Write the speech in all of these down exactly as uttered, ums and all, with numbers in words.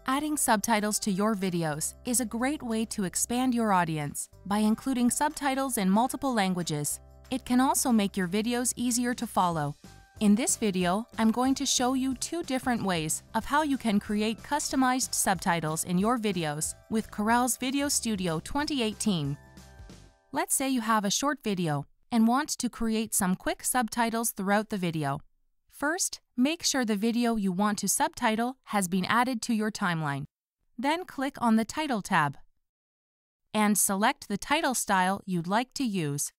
Adding subtitles to your videos is a great way to expand your audience by including subtitles in multiple languages. It can also make your videos easier to follow. In this video, I'm going to show you two different ways of how you can create customized subtitles in your videos with Corel's VideoStudio twenty eighteen. Let's say you have a short video and want to create some quick subtitles throughout the video. First, make sure the video you want to subtitle has been added to your timeline. Then click on the Title tab and select the title style you'd like to use.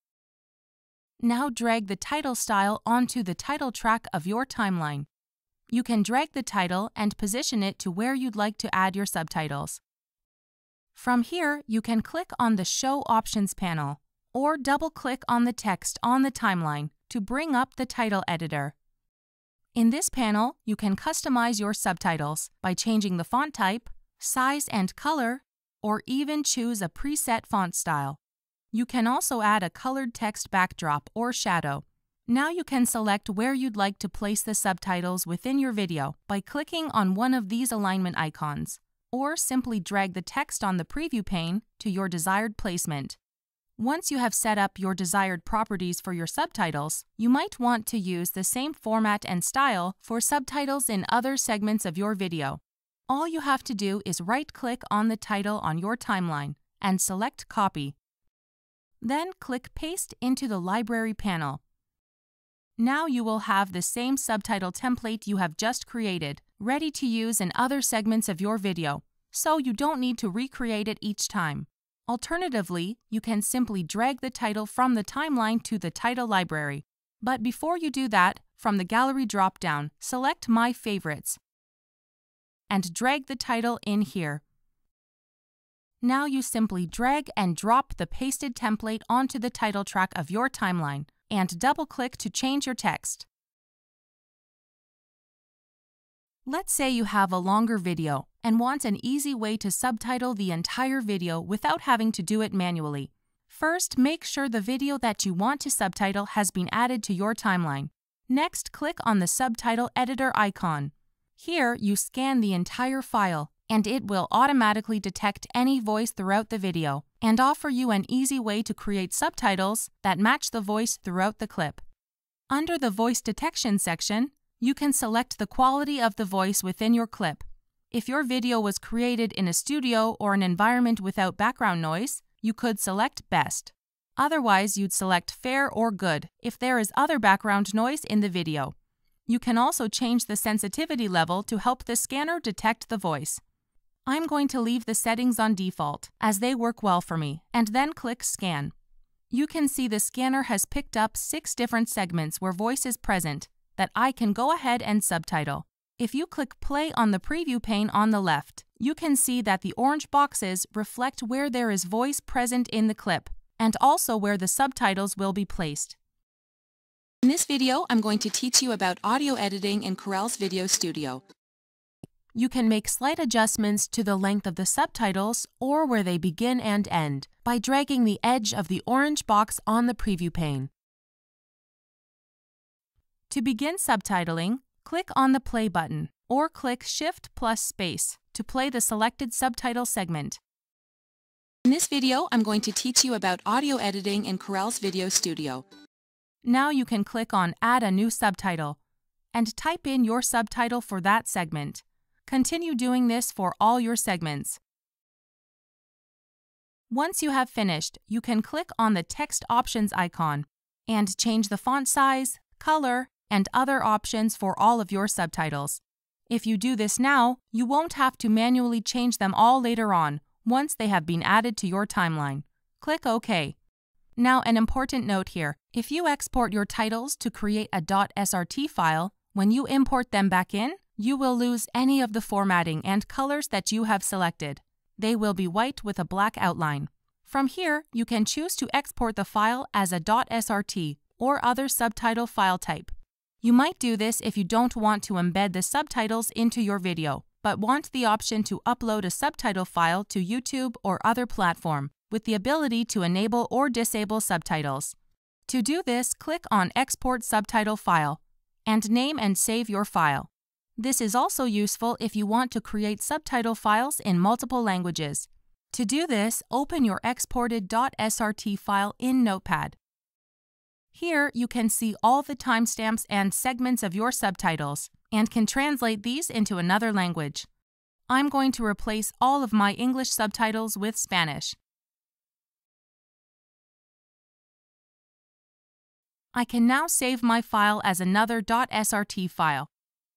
Now drag the title style onto the title track of your timeline. You can drag the title and position it to where you'd like to add your subtitles. From here, you can click on the Show Options panel or double-click on the text on the timeline to bring up the title editor. In this panel, you can customize your subtitles by changing the font type, size and color, or even choose a preset font style. You can also add a colored text backdrop or shadow. Now you can select where you'd like to place the subtitles within your video by clicking on one of these alignment icons, or simply drag the text on the preview pane to your desired placement. Once you have set up your desired properties for your subtitles, you might want to use the same format and style for subtitles in other segments of your video. All you have to do is right-click on the title on your timeline and select Copy. Then click Paste into the Library panel. Now you will have the same subtitle template you have just created, ready to use in other segments of your video, so you don't need to recreate it each time. Alternatively, you can simply drag the title from the timeline to the title library. But before you do that, from the Gallery drop-down, select My Favorites and drag the title in here. Now you simply drag and drop the pasted template onto the title track of your timeline and double-click to change your text. Let's say you have a longer video and want an easy way to subtitle the entire video without having to do it manually. First, make sure the video that you want to subtitle has been added to your timeline. Next, click on the Subtitle Editor icon. Here, you scan the entire file, and it will automatically detect any voice throughout the video and offer you an easy way to create subtitles that match the voice throughout the clip. Under the Voice Detection section, you can select the quality of the voice within your clip. If your video was created in a studio or an environment without background noise, you could select Best. Otherwise, you'd select Fair or Good if there is other background noise in the video. You can also change the sensitivity level to help the scanner detect the voice. I'm going to leave the settings on default, as they work well for me, and then click Scan. You can see the scanner has picked up six different segments where voice is present that I can go ahead and subtitle. If you click play on the preview pane on the left, you can see that the orange boxes reflect where there is voice present in the clip, and also where the subtitles will be placed. In this video, I'm going to teach you about audio editing in Corel's VideoStudio. You can make slight adjustments to the length of the subtitles or where they begin and end by dragging the edge of the orange box on the preview pane. To begin subtitling, click on the play button or click Shift plus Space to play the selected subtitle segment. In this video, I'm going to teach you about audio editing in Corel's VideoStudio. Now you can click on Add a new subtitle and type in your subtitle for that segment. Continue doing this for all your segments. Once you have finished, you can click on the Text Options icon and change the font size, color, and other options for all of your subtitles. If you do this now, you won't have to manually change them all later on, once they have been added to your timeline. Click OK. Now, an important note here. If you export your titles to create a .srt file, when you import them back in, you will lose any of the formatting and colors that you have selected. They will be white with a black outline. From here, you can choose to export the file as a .srt or other subtitle file type. You might do this if you don't want to embed the subtitles into your video, but want the option to upload a subtitle file to YouTube or other platform, with the ability to enable or disable subtitles. To do this, click on Export Subtitle File, and name and save your file. This is also useful if you want to create subtitle files in multiple languages. To do this, open your exported .srt file in Notepad. Here, you can see all the timestamps and segments of your subtitles, and can translate these into another language. I'm going to replace all of my English subtitles with Spanish. I can now save my file as another .srt file.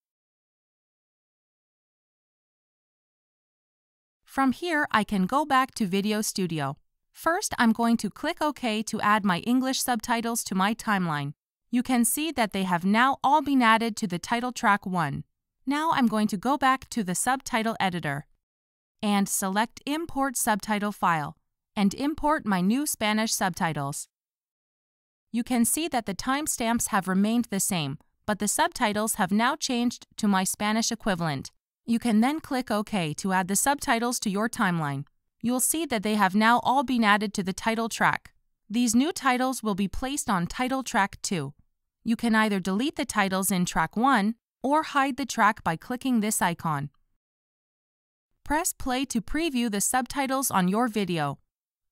From here, I can go back to VideoStudio. First, I'm going to click OK to add my English subtitles to my timeline. You can see that they have now all been added to the title track one. Now I'm going to go back to the Subtitle Editor and select Import Subtitle File and import my new Spanish subtitles. You can see that the timestamps have remained the same, but the subtitles have now changed to my Spanish equivalent. You can then click OK to add the subtitles to your timeline. You'll see that they have now all been added to the title track. These new titles will be placed on title track two. You can either delete the titles in track one or hide the track by clicking this icon. Press play to preview the subtitles on your video.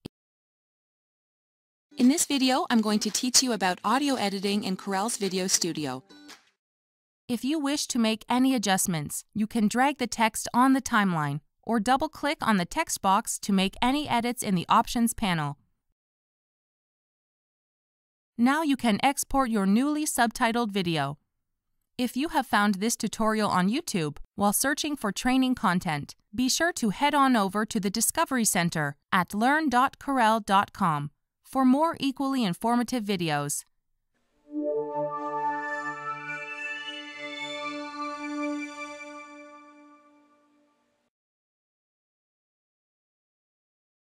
In this video, I'm going to teach you about audio editing in Corel's VideoStudio. If you wish to make any adjustments, you can drag the text on the timeline or double-click on the text box to make any edits in the Options panel. Now you can export your newly subtitled video. If you have found this tutorial on YouTube while searching for training content, be sure to head on over to the Discovery Center at learn dot corel dot com for more equally informative videos.